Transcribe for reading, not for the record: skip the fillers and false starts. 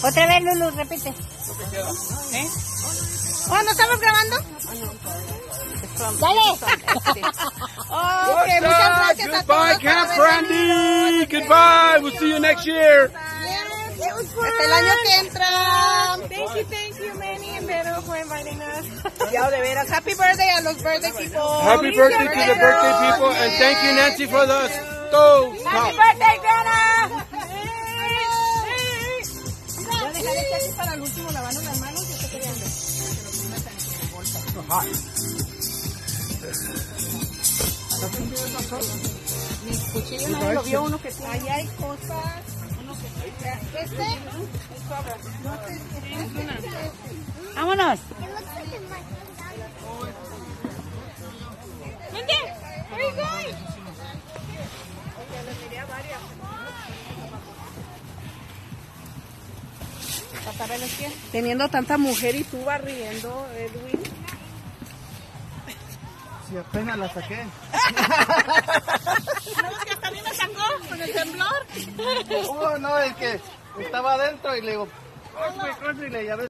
Otra vez, Lulu, repite. ¿Eh? Oh, ¿no estamos grabando? Dale. Ok, muchas gracias a todos. Goodbye, Camp Brandy. Goodbye. We'll see you next year. Hasta el año que entra. Thank you, Manny and Vero for inviting us. Ya, de veras. Happy birthday a los birthday people. Happy birthday to the birthday people, and thank you, Nancy, for the stove top. Happy birthday, Grana. Ya dejaré que aquí para el último lavarnos las manos. Yo te quería ver. Mi cuchillo no lo vio uno que tiene. Ahí hay cosas. Vámonos. Teniendo tanta mujer y tú barriendo, Edwin. Si apenas la saqué. ¿No es que hasta a mí me sacó con el temblor? No, es que estaba adentro y le digo, corre, y le llamé.